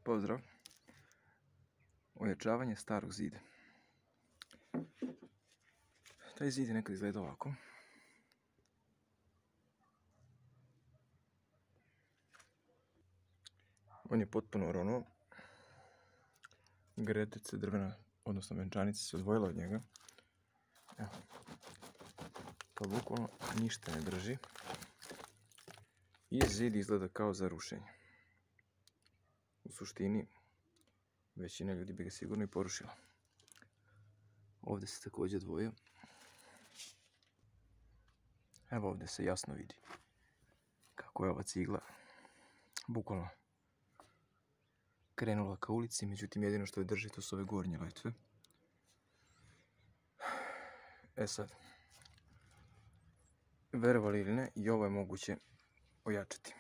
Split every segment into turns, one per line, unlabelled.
pozdrav. Ojačavanje starog zida. Taj zid je nekad izgleda ovako. On je potpuno oronuo. Gredice drvena, odnosno venčanica se odvojila od njega. Evo. Pa bukvalno ništa ne drži. I zid izgleda kao za rušenje. U suštini, većina ljudi bi ga sigurno i porušila. Ovdje se također odvojio. Evo ovdje se jasno vidi kako je ova cigla bukvalno krenula ka ulici, međutim jedino što je drži to su ove gornje letve. E sad, verovali ili ne, i ovo je moguće ojačati.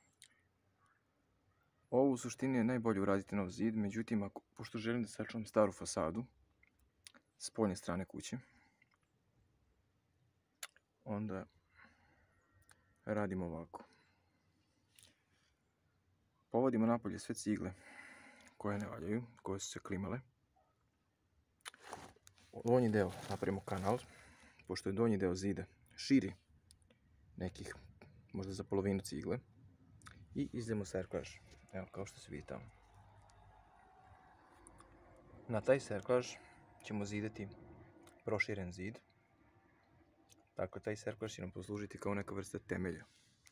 Ovo u suštini je najbolje uraditi nov zid, međutim, pošto želim da sačuvam staru fasadu s spoljne strane kuće, onda radimo ovako. Povodimo napolje sve cigle koje ne valjaju, koje su se klimale. U donji deo napravimo kanal, pošto je donji deo zida širi nekih, možda za polovinu cigle, i izdemo serklaž. Evo, kao što se vidi tamo. Na taj serklaž ćemo zidati proširen zid. Tako, taj serklaž će nam poslužiti kao neka vrsta temelja.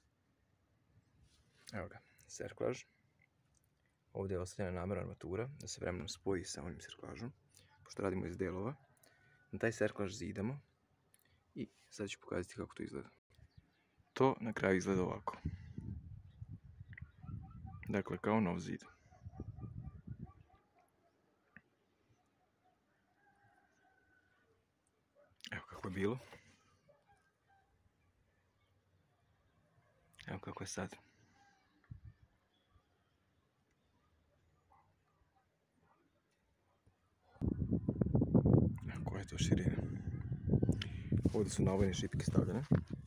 Evo ga, serklaž. Ovdje je ostavljena namerna armatura, da se vremenom spoji sa ovim serklažom, pošto radimo iz delova. Na taj serklaž zidamo i sad ću pokazati kako to izgleda. To na kraju izgleda ovako. Dakle, kao nov zid. Evo kako je bilo. Evo kako je sad. Evo koja je to širina. Ovdje su navojne šipke stavljene.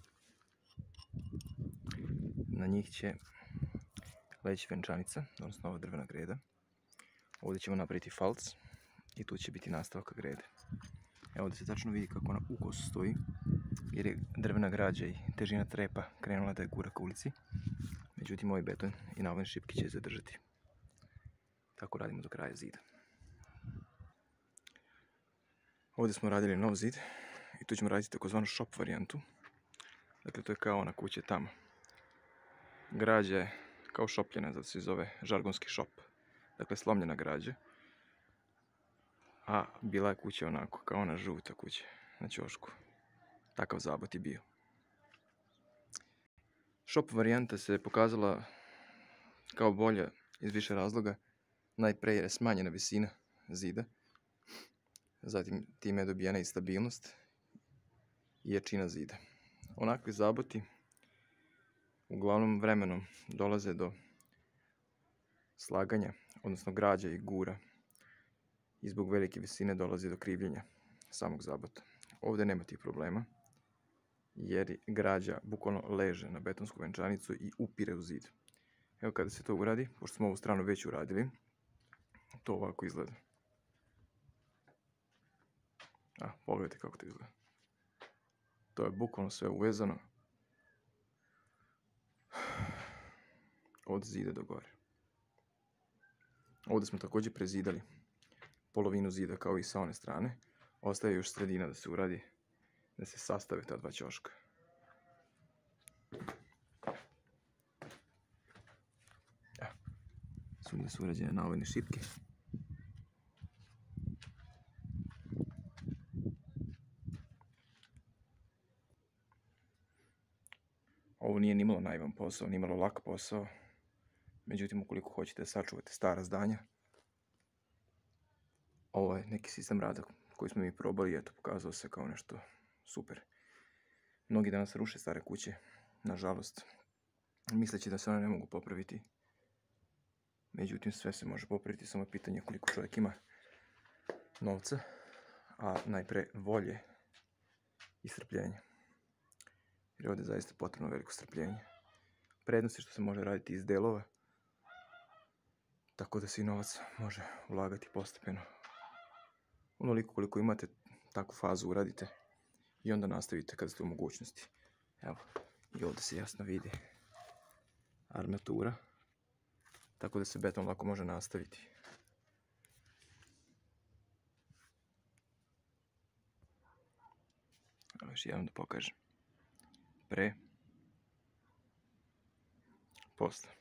Na njih će leći venčanica, odnosno ova drvena greda. Ovdje ćemo napraviti falc i tu će biti nastavak grede. Evo ovdje se tačno vidi kako ona ukoso stoji, jer je drvena građa i težina trepa krenula da je gura ka ulici. Međutim, ovaj beton i navojne šipke će je zadržati. Tako radimo do kraja zida. Ovdje smo radili nov zid i tu ćemo raditi takozvanu shop varijantu. Dakle, to je kao ona kuća tamo. Građa je kao šopljena, zato se zove žargonski šop. Dakle, slomljena građa. A bila je kuća onako, kao ona žuta kuća na ćošku. Takav zabot je bio. Shop varijanta se pokazala kao bolja iz više razloga. Najpre je smanjena visina zida. Zatim time je dobijena i stabilnost i jačina zida. Onakvi zaboti uglavnom vremenom dolaze do slaganja, odnosno građa i gura. I zbog velike visine dolazi do krivljenja samog zabota. Ovdje nema tih problema, jer građa bukvalno leže na betonsku venčanicu i upire u zid. Evo kada se to uradi, pošto smo ovu stranu već uradili, to ovako izgleda. Pogledajte kako to izgleda. To je bukvalno sve uvezano od zida do gore. Ovdje smo također prezidali polovinu zida kao i sa one strane. Ostaje još sredina da se uradi, da se sastave ta dva ćoška. Svugdje su urađene navojne šipke. Ovo nije nimalo naivan posao, nimalo lak posao. Međutim, ukoliko hoćete da sačuvate stara zdanja, ovo je neki sistem rada koji smo mi probali i eto, pokazao se kao nešto super. Mnogi danas ruše stare kuće, nažalost, misleći da se one ne mogu popraviti. Međutim, sve se može popraviti, samo je pitanje koliko čovjek ima novca, a najpre volje i strpljenja. Jer ovdje je zaista potrebno veliko strpljenje. Prednost je što se može raditi iz delova, Tako da se i novac može ulagati postepeno. Onoliko koliko imate, takvu fazu uradite i onda nastavite kada ste u mogućnosti. Evo, i ovdje se jasno vidi armatura, tako da se beton lako može nastaviti. Evo još jednom da pokažem. Pre, posle.